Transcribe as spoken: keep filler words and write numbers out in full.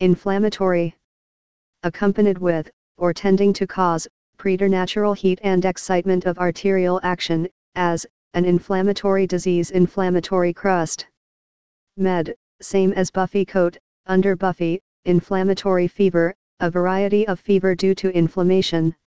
inflammatory. Accompanied with, or tending to cause, preternatural heat and excitement of arterial action, as, an inflammatory disease, inflammatory crust. Med, same as buffy coat, under buffy, inflammatory fever, a variety of fever due to inflammation.